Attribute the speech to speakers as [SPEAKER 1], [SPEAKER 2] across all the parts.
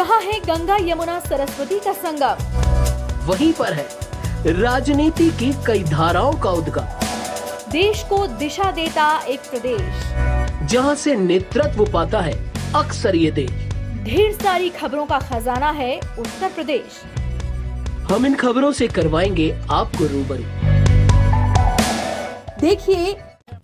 [SPEAKER 1] जहां है गंगा यमुना सरस्वती का संगम,
[SPEAKER 2] वहीं पर है राजनीति की कई धाराओं का उद्गम।
[SPEAKER 1] देश को दिशा देता एक प्रदेश,
[SPEAKER 2] जहां से नेतृत्व पाता है अक्सर ये देश।
[SPEAKER 1] ढेर सारी खबरों का खजाना है उत्तर प्रदेश।
[SPEAKER 2] हम इन खबरों से करवाएंगे आपको रूबरू।
[SPEAKER 1] देखिए,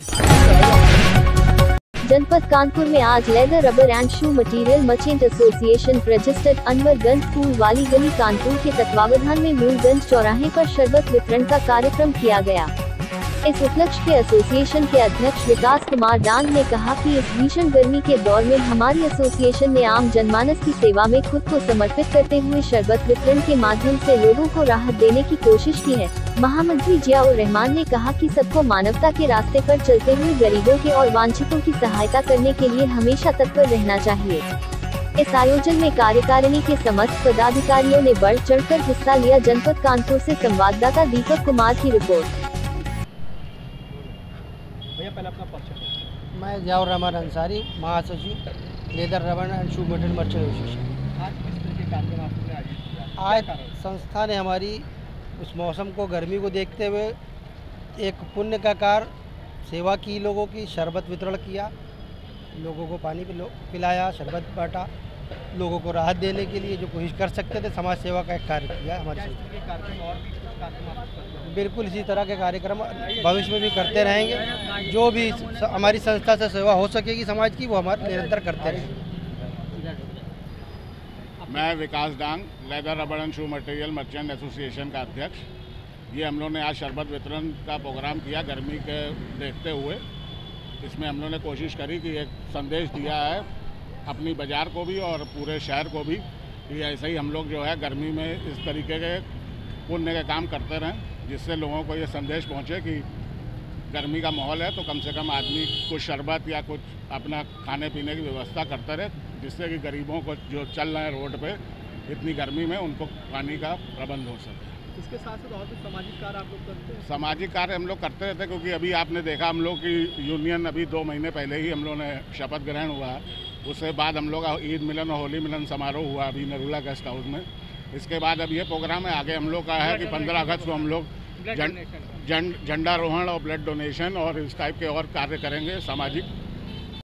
[SPEAKER 3] जनपद कानपुर में आज leather rubber and shoe material merchant association registered Anwarganj फूल वाली गली कानपुर के तत्वावधान में मूलगंज चौराहे पर शरबत वितरण का कार्यक्रम किया गया। इस उपलक्ष्य के एसोसिएशन के अध्यक्ष विकास कुमार डांग ने कहा कि इस भीषण गर्मी के दौर में हमारी एसोसिएशन ने आम जनमानस की सेवा में खुद को समर्पित करते हुए शरबत वितरण के माध्यम से लोगों को राहत देने की कोशिश की है। महामंत्री जियाउर रहमान ने कहा कि सबको मानवता के रास्ते पर चलते हुए गरीबों के और वांछितों की सहायता करने के लिए हमेशा तत्पर रहना चाहिए। इस आयोजन में कार्यकारिणी के समस्त पदाधिकारियों ने बढ़ चढ़कर हिस्सा लिया। जनपद कानपुर से संवाददाता दीपक कुमार की रिपोर्ट।
[SPEAKER 4] मैं जियाउर रहमान अंसारी, महासचिव leather rubber and shoe material merchant association. आज संस्था ने हमारी उस मौसम को, गर्मी को देखते हुए एक पुण्य का कार्य सेवा की, लोगों की शरबत वितरण किया, लोगों को पानी पिलाया, शरबत बांटा, लोगों को राहत देने के लिए जो कोशिश कर सकते थे समाज सेवा का एक कार्य किया हमारे साथ। बिल्कुल इसी तरह के कार्यक्रम भविष्य में भी करते रहेंगे। जो भी हमारी संस्था से सेवा हो सकेगी समाज की, वो हमारे निरंतर करते रहेंगे।
[SPEAKER 5] मैं Vikas Dang, leather rubber and shoe material merchant association का अध्यक्ष। ये हम लोग ने आज शरबत वितरण का प्रोग्राम किया गर्मी के देखते हुए। इसमें हम लोग ने कोशिश करी कि एक संदेश दिया है अपनी बाज़ार को भी और पूरे शहर को भी कि ऐसे ही हम लोग जो है गर्मी में इस तरीके के पुण्य के काम करते रहें, जिससे लोगों को ये संदेश पहुँचे कि गर्मी का माहौल है तो कम से कम आदमी कुछ शरबत या कुछ अपना खाने पीने की व्यवस्था करते रहे, जिससे कि गरीबों को जो चल रहे हैं रोड पे इतनी गर्मी में उनको पानी का प्रबंध हो सके।
[SPEAKER 6] इसके साथ साथ और भी सामाजिक कार्य आप लोग करते हैं?
[SPEAKER 5] सामाजिक कार्य हम लोग करते रहते हैं, क्योंकि अभी आपने देखा हम लोग की यूनियन अभी 2 महीने पहले ही हम लोग ने शपथ ग्रहण हुआ है। उसके बाद हम लोग का ईद मिलन और होली मिलन समारोह हुआ अभी नरूला गेस्ट हाउस में। इसके बाद अब ये प्रोग्राम है, आगे हम लोग का है कि 15 अगस्त को हम लोग झंडारोहण और ब्लड डोनेशन और इस टाइप के और कार्य करेंगे सामाजिक।